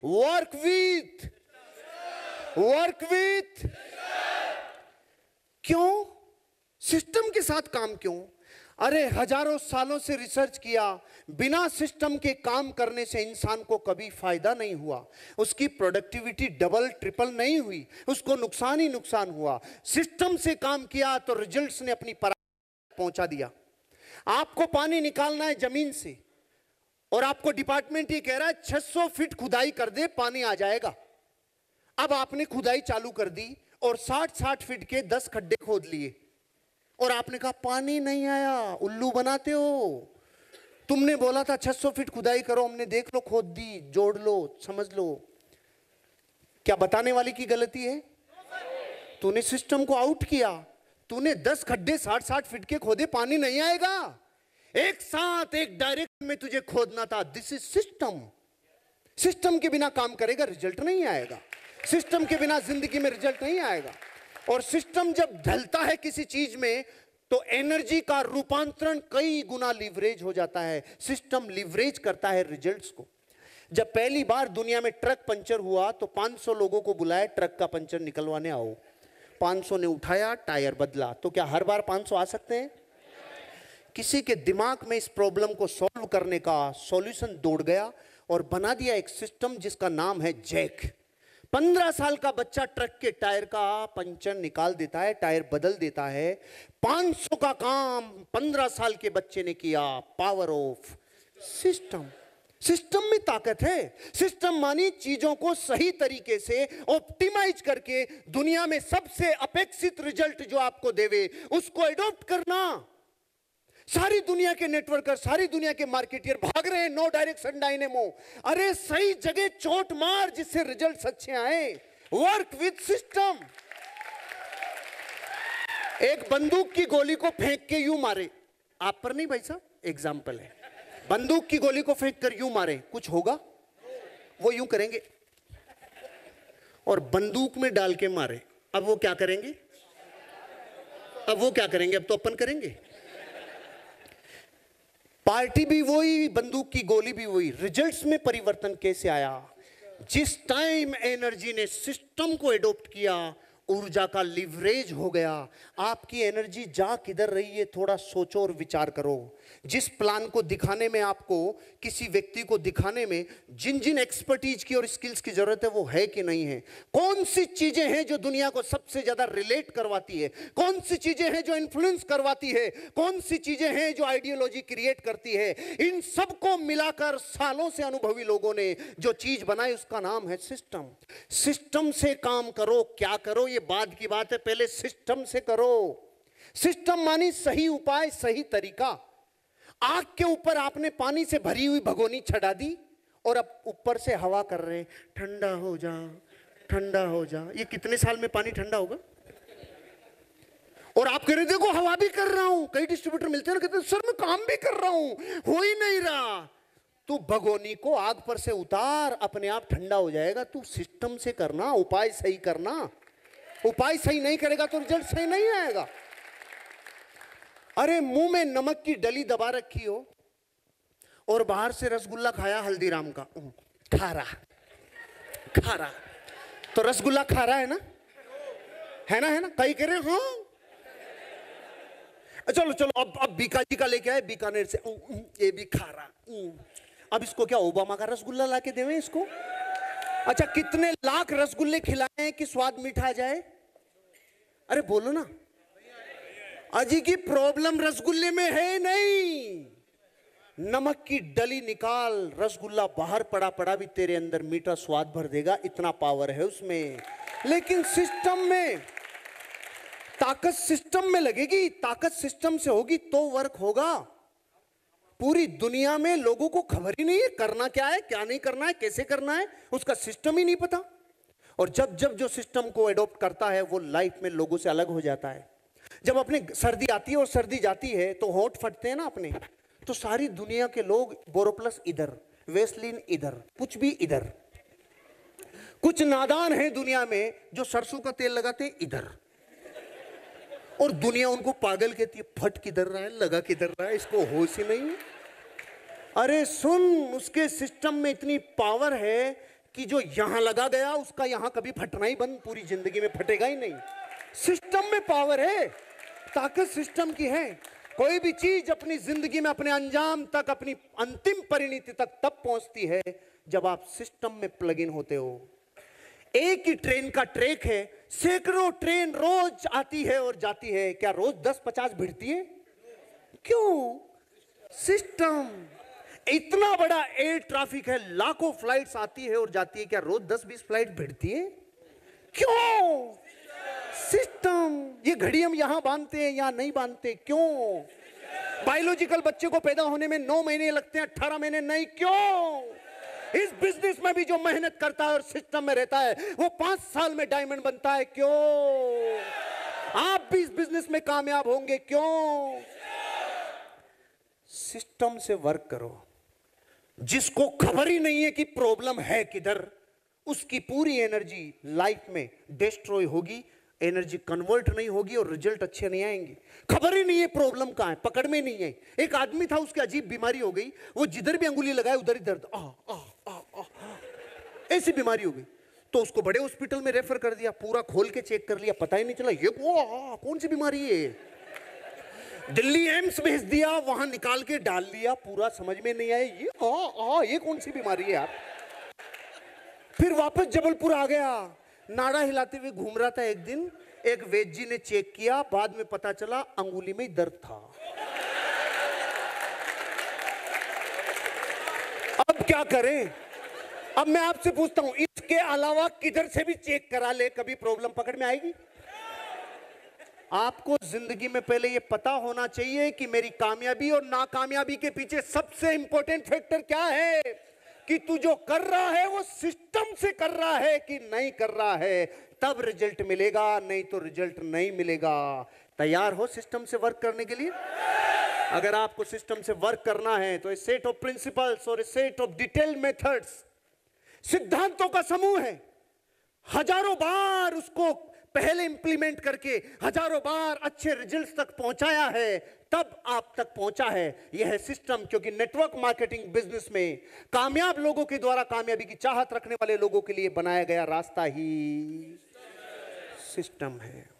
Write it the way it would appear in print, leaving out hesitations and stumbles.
Work with क्यों? System के साथ काम क्यों? अरे हजारों सालों से रिसर्च किया, बिना सिस्टम के काम करने से इंसान को कभी फायदा नहीं हुआ, उसकी प्रोडक्टिविटी डबल ट्रिपल नहीं हुई, उसको नुकसान ही नुकसान हुआ। सिस्टम से काम किया तो रिजल्ट्स ने अपनी पहुंचा दिया। आपको पानी निकालना है जमीन से और आपको डिपार्टमेंट ये कह रहा है 600 फीट खुदाई कर दे, पानी आ जाएगा। अब आपने खुदाई चालू कर दी और 60-60 फीट के 10 खड्डे खोद लिए और आपने कहा पानी नहीं आया। उल्लू बनाते हो। तुमने बोला था 600 फीट खुदाई करो, हमने देख लो खोद दी, जोड़ लो, समझ लो। क्या बताने वाले की गलती है? तूने सिस्टम को आउट किया। तूने 10 खड्डे 60-60 फीट के खोदे, पानी नहीं आएगा। एक साथ एक डायरेक्शन में तुझे खोदना था। This is system. सिस्टम के बिना काम करेगा, रिजल्ट नहीं आएगा। सिस्टम के बिना जिंदगी में रिजल्ट नहीं आएगा। और सिस्टम जब ढलता है किसी चीज में तो एनर्जी का रूपांतरण कई गुना लीवरेज हो जाता है। सिस्टम लीवरेज करता है रिजल्ट्स को। जब पहली बार दुनिया में ट्रक पंचर हुआ तो 500 लोगों को बुलाया, ट्रक का पंचर निकलवाने आओ। 500 ने उठाया, टायर बदला। तो क्या हर बार 500 आ सकते हैं? किसी के दिमाग में इस प्रॉब्लम को सॉल्व करने का सॉल्यूशन दौड़ गया और बना दिया एक सिस्टम जिसका नाम है जैक। 15 साल का बच्चा ट्रक के टायर का पंचर निकाल देता है, टायर बदल देता है। 500 का काम 15 साल के बच्चे ने किया। Power of system. सिस्टम में ताकत है। सिस्टम मानी चीजों को सही तरीके से ऑप्टिमाइज करके दुनिया में सबसे अपेक्षित रिजल्ट जो आपको देवे उसको एडॉप्ट करना। सारी दुनिया के नेटवर्कर, सारी दुनिया के मार्केटियर भाग रहे हैं नो डायरेक्शन डायनेमो। अरे सही जगह चोट मार जिससे रिजल्ट अच्छे आए। Work with system. एक बंदूक की गोली को फेंक के यूं मारे, आप पर नहीं भाई साहब, एग्जाम्पल है। बंदूक की गोली को फेंक कर यूं मारे, कुछ होगा? वो यूं करेंगे। और बंदूक में डाल के मारे, अब वो क्या करेंगे? अब तो अपन करेंगे। पार्टी भी वही, बंदूक की गोली भी वही। रिजल्ट्स में परिवर्तन कैसे आया? जिस टाइम एनर्जी ने सिस्टम को एडॉप्ट किया, ऊर्जा का लिवरेज हो गया। आपकी एनर्जी जा किधर रही है थोड़ा सोचो और विचार करो। जिस प्लान को दिखाने में, आपको किसी व्यक्ति को दिखाने में जिन जिन एक्सपर्टीज की और स्किल्स की जरूरत है वो है कि नहीं है? कौन सी चीजें हैं जो दुनिया को सबसे ज्यादा रिलेट करवाती है? कौन सी चीजें हैं जो इन्फ्लुएंस करवाती है? कौन सी चीजें हैं जो आइडियोलॉजी क्रिएट करती है? इन सबको मिलाकर सालों से अनुभवी लोगों ने जो चीज बनाई उसका नाम है सिस्टम। सिस्टम से काम करो। क्या करो ये बाद की बात है, पहले सिस्टम से करो। सिस्टम मानी सही उपाय, सही तरीका। आग के ऊपर आपने पानी से भरी हुई भगोनी चढ़ा दी और अब ऊपर से हवा कर रहे हैं, ठंडा हो जा, ठंडा हो जा। ये कितने साल में पानी ठंडा होगा? और आप कह रहे देखो हवा भी कर रहा हूं। कई डिस्ट्रीब्यूटर मिलते हैं ना, कहते हैं सर मैं काम भी कर रहा हूं, हो ही नहीं रहा। तू भगोनी को आग पर से उतार, अपने आप ठंडा हो जाएगा। तू सिस्टम से करना, उपाय सही करना। उपाय सही नहीं करेगा तो रिजल्ट सही नहीं आएगा। अरे मुंह में नमक की डली दबा रखी हो और बाहर से रसगुल्ला खाया हल्दीराम का, खारा खारा, तो रसगुल्ला खारा है ना? है ना? कई कह रहे हाँ। चलो चलो अब बीकाजी का लेके आए बीकानेर से, ये भी खारा। अब इसको क्या ओबामा का रसगुल्ला लाके देवें इसको? अच्छा कितने लाख रसगुल्ले खिलाए हैं कि स्वाद मीठा जाए? अरे बोलो ना। अजी की प्रॉब्लम रसगुल्ले में है नहीं। नमक की डली निकाल, रसगुल्ला बाहर पड़ा पड़ा भी तेरे अंदर मीठा स्वाद भर देगा, इतना पावर है उसमें। लेकिन सिस्टम में ताकत, सिस्टम में लगेगी, ताकत सिस्टम से होगी तो वर्क होगा। पूरी दुनिया में लोगों को खबर ही नहीं है करना क्या है, क्या नहीं करना है, कैसे करना है, उसका सिस्टम ही नहीं पता। और जब जब जो सिस्टम को एडॉप्ट करता है वो लाइफ में लोगों से अलग हो जाता है। जब अपने सर्दी आती है और सर्दी जाती है तो होंठ फटते हैं ना अपने, तो सारी दुनिया के लोग बोरोप्लस इधर, वेस्लिन इधर, कुछ भी इधर। कुछ नादान हैं दुनिया में जो सरसों का तेल लगाते हैं इधर, और दुनिया उनको पागल कहती है, फट किधर रहा है, लगा किधर रहा है, इसको होश ही नहीं है। अरे सुन, उसके सिस्टम में इतनी पावर है कि जो यहां लगा गया उसका यहां कभी फटना ही बंद, पूरी जिंदगी में फटेगा ही नहीं। सिस्टम में पावर है, ताकत सिस्टम की है। कोई भी चीज अपनी जिंदगी में अपने अंजाम तक, अपनी अंतिम परिणति तक तब पहुंचती है जब आप सिस्टम में प्लग इन होते हो। एक ही ट्रेन का ट्रैक है, सैकड़ों ट्रेन रोज आती है और जाती है, क्या रोज 10-50 भिड़ती है? क्यों? सिस्टम। इतना बड़ा एयर ट्रैफिक है, लाखों फ्लाइट्स आती है और जाती है, क्या रोज 10-20 फ्लाइट भिड़ती है? क्यों? सिस्टम। ये घड़ी हम यहां बांधते हैं, यहां नहीं बांधते, क्यों? बायोलॉजिकल बच्चे को पैदा होने में 9 महीने लगते हैं, 18 महीने नहीं, क्यों? इस बिजनेस में भी जो मेहनत करता है और सिस्टम में रहता है वो 5 साल में डायमंड बनता है, क्यों? आप भी इस बिजनेस में कामयाब होंगे, क्यों? सिस्टम से वर्क करो। जिसको खबर ही नहीं है कि प्रॉब्लम है किधर, उसकी पूरी एनर्जी लाइफ में डिस्ट्रॉय होगी, एनर्जी कन्वर्ट नहीं होगी और रिजल्ट अच्छे नहीं आएंगे। खबर ही नहीं है प्रॉब्लम कहां है, पकड़ में नहीं है। एक आदमी था, उसकी अजीब बीमारी हो गई, वो जिधर भी अंगुली लगाए उधर ही दर्द, ऐसी बीमारी हो गई। तो उसको बड़े हॉस्पिटल में रेफर कर दिया, पूरा खोल के चेक कर लिया, पता ही नहीं चला ये कौन सी बीमारी है। दिल्ली एम्स भेज दिया, वहां निकाल के डाल लिया, पूरा समझ में नहीं आया ये कौन सी बीमारी है यार। फिर वापस जबलपुर आ गया, नाड़ा हिलाते हुए घूम रहा था। एक दिन एक वैद्य जी ने चेक किया, बाद में पता चला अंगुली में दर्द था। अब क्या करें? अब मैं आपसे पूछता हूं, इसके अलावा किधर से भी चेक करा ले, कभी प्रॉब्लम पकड़ में आएगी? आपको जिंदगी में पहले यह पता होना चाहिए कि मेरी कामयाबी और नाकामयाबी के पीछे सबसे इंपॉर्टेंट फैक्टर क्या है, कि तू जो कर रहा है वो सिस्टम से कर रहा है कि नहीं कर रहा है, तब रिजल्ट मिलेगा, नहीं तो रिजल्ट नहीं मिलेगा। तैयार हो सिस्टम से वर्क करने के लिए? अगर आपको सिस्टम से वर्क करना है तो ए सेट ऑफ प्रिंसिपल्स और a set of detailed methods, सिद्धांतों का समूह है। हजारों बार उसको पहले इंप्लीमेंट करके हजारों बार अच्छे रिजल्ट्स तक पहुंचाया है, तब आप तक पहुंचा है। यह है सिस्टम। क्योंकि नेटवर्क मार्केटिंग बिजनेस में कामयाब लोगों के द्वारा कामयाबी की चाहत रखने वाले लोगों के लिए बनाया गया रास्ता ही सिस्टम है।